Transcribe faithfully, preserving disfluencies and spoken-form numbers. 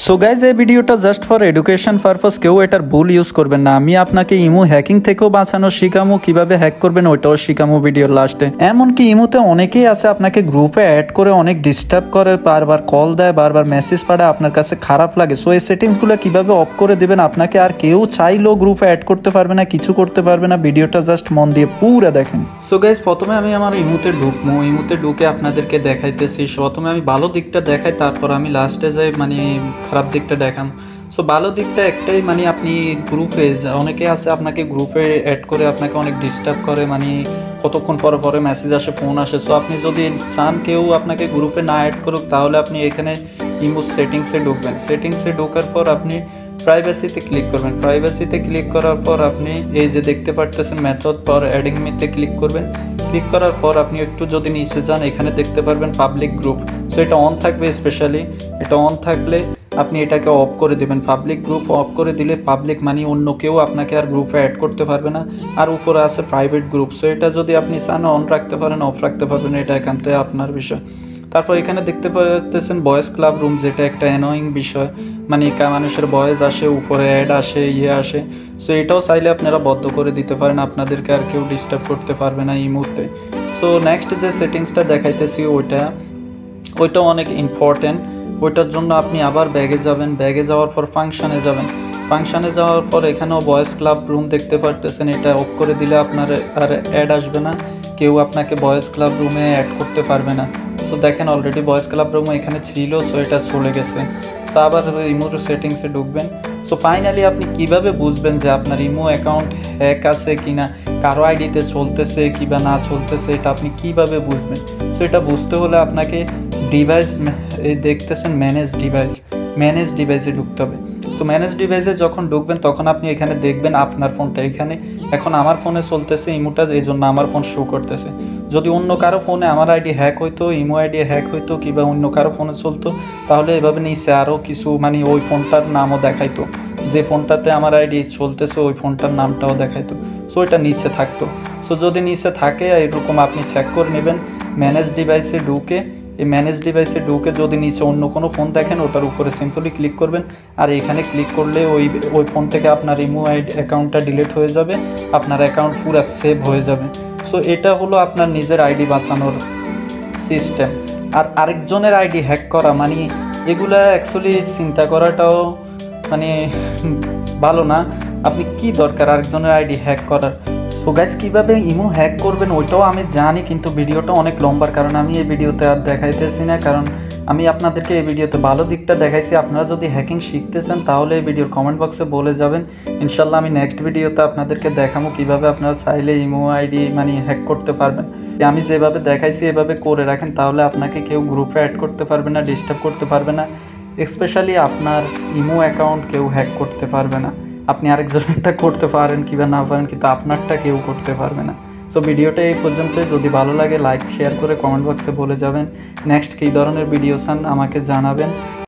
So guys এই ভিডিওটা just for education purpose, কেউ এটার ভুল ইউজ করবেন না। আমি আপনাকে ইমো হ্যাকিং থেকেও বাঁচানো শিখামো, কিভাবে হ্যাক করবেন ওইটাও শিখামো ভিডিওর লাস্টে। এমনকি ইমোতে অনেকেই আছে আপনাকে গ্রুপে অ্যাড করে অনেক ডিস্টার্ব করে, বারবার কল দেয়, বারবার মেসেজ পাঠায়, আপনার কাছে খারাপ লাগে। সো এই সেটিংসগুলো কিভাবে অফ করে দেবেন, আপনাকে আর কেউ চাইলেও গ্রুপে অ্যাড করতে পারবে না, কিছু করতে পারবে না। ভিডিওটা জাস্ট মন দিয়ে পুরো দেখেন। সো গাইজ প্রথমে আমি আমার ইমোতে ঢুকবো, ইমোতে ঢুকে আপনাদেরকে দেখাইতেছি। প্রথমে আমি ভালো দিকটা দেখাই, তারপর আমি লাস্টে যাই মানে খারাপ দিকটা দেখাম। সো ভালো দিকটা একটাই, মানে আপনি গ্রুপে অনেকে আছে আপনাকে গ্রুপে অ্যাড করে আপনাকে অনেক ডিস্টার্ব করে, মানে কতক্ষণ পরে পরে মেসেজ আসে, ফোন আসে। সো আপনি যদি চান কেউ আপনাকে গ্রুপে না অ্যাড করুক, তাহলে আপনি এখানে ইমো সেটিংসে ঢুকবেন। সেটিংসে ঢোকার পর আপনি প্রাইভেসিতে ক্লিক করবেন। প্রাইভেসিতে ক্লিক করার পর আপনি এই যে দেখতে পারতেছেন মেথড ফর অ্যাডিং মিতে ক্লিক করবেন। ক্লিক করার পর আপনি একটু যদি নিচে যান, এখানে দেখতে পারবেন পাবলিক গ্রুপ। সো এটা অন থাকবে, স্পেশালি এটা অন থাকলে আপনি এটাকে অফ করে দেবেন। পাবলিক গ্রুপ অফ করে দিলে পাবলিক মানে অন্য কেউ আপনাকে আর গ্রুপে অ্যাড করতে পারবে না। আর উপরে আছে প্রাইভেট গ্রুপ। সো এটা যদি আপনি চান অন রাখতে পারেন, অফ রাখতে পারবেন, এটা এখান থেকে আপনার বিষয়। তারপর এখানে দেখতে পাচ্ছেন ভয়েস ক্লাব রুম, যেটা একটা অ্যানোয়িং বিষয়, মানে মানুষের ভয়েস আসে, উপরে অ্যাড আসে, ইয়ে আসে। সো এটাও চাইলে আপনারা বন্ধ করে দিতে পারেন, আপনাদেরকে আর কেউ ডিস্টার্ব করতে পারবে না এই মুহূর্তে। সো নেক্সট যে সেটিংসটা দেখাইতেছি ওইটা ওইটাও অনেক ইম্পর্টেন্ট। ওইটার জন্য আপনি আবার ব্যাগে যাবেন, ব্যাগে যাওয়ার পর ফাংশানে যাবেন। ফাংশানে যাওয়ার পর এখানেও ভয়েস ক্লাব রুম দেখতে পারতেছেন, এটা অফ করে দিলে আপনার আর অ্যাড আসবে না, কেউ আপনাকে ভয়েস ক্লাব রুমে অ্যাড করতে পারবে না। সো দেখেন অলরেডি ভয়েস ক্লাব রুম এখানে ছিল, সো এটা চলে গেছে। সো আবার ইমোর সেটিংসে ঢুকবেন। সো ফাইনালি আপনি কিভাবে বুঝবেন যে আপনার ইমো অ্যাকাউন্ট হ্যাক আছে কিনা, কারো আইডিতে চলতেছে কিংবা না চলতেছে, এটা আপনি কিভাবে বুঝবেন? সো এটা বুঝতে হলে আপনাকে ডিভাইস এই দেখতেছেন ম্যানেজ ডিভাইস, ম্যানেজ ডিভাইসে ঢুকতে হবে। সো ম্যানেজ ডিভাইসে যখন ঢুকবেন তখন আপনি এখানে দেখবেন আপনার ফোনটা, এখানে এখন আমার ফোনে চলতেছে ইমোটা, এই জন্য আমার ফোন শো করতেছে। যদি অন্য কারো ফোনে আমার আইডি হ্যাক হইতো, ইমো আইডি হ্যাক হইতো কিংবা অন্য কারো ফোনে চলতো, তাহলে এভাবে নিচে আরও কিছু মানে ওই ফোনটার নামও দেখাইতো, যে ফোনটাতে আমার আইডি চলতেছে ওই ফোনটার নামটাও দেখাইতো। সো এটা নিচে থাকতো। সো যদি নিচে থাকে এরকম আপনি চেক করে নেবেন। ম্যানেজ ডিভাইসে ঢুকে এই ম্যানেজ ডিভাইসে ঢুকে যদি নিচে অন্য কোনো ফোন দেখেন, ওটার উপরে সিম্পলি ক্লিক করবেন। আর এখানে ক্লিক করলে ওই ওই ফোন থেকে আপনার ইমো আইডি অ্যাকাউন্টটা ডিলিট হয়ে যাবে, আপনার অ্যাকাউন্ট পুরো সেভ হয়ে যাবে। সো এটা হলো আপনার নিজের আইডি বাঁচানোর সিস্টেম। আর আরেকজনের আইডি হ্যাক করা মানে এগুলা অ্যাকচুয়ালি চিন্তা করাটাও মানে ভালো না। আপনি কি দরকার আরেকজনের আইডি হ্যাক করার? সো গাইস কীভাবে ইমো হ্যাক করবেন ওইটাও আমি জানি, কিন্তু ভিডিওটা অনেক লম্বার কারণ আমি এই ভিডিওতে আর দেখাইতেছি না, কারণ আমি আপনাদেরকে এই ভিডিওতে ভালো দিকটা দেখাইছি। আপনারা যদি হ্যাকিং শিখতে চান তাহলে এই ভিডিওর কমেন্ট বক্সে বলে যাবেন, ইনশাল্লাহ আমি নেক্সট ভিডিওতে আপনাদেরকে দেখাবো কীভাবে আপনারা চাইলে ইমো আইডি মানে হ্যাক করতে পারবেন। আমি যেভাবে দেখাইছি এভাবে করে রাখেন, তাহলে আপনাকে কেউ গ্রুপে অ্যাড করতে পারবে না, ডিস্টার্ব করতে পারবে না, স্পেশালি আপনার ইমো অ্যাকাউন্ট কেউ হ্যাক করতে পারবে না। আপনি আরেকজনেরটা করতে পারেন কিংবা না পারেন, কিন্তু আপনারটা কেউ করতে পারবে না। সো ভিডিওটা এই পর্যন্ত। যদি ভালো লাগে লাইক শেয়ার করে কমেন্ট বক্সে বলে যাবেন নেক্সট কী ধরনের ভিডিও চান আমাকে জানাবেন।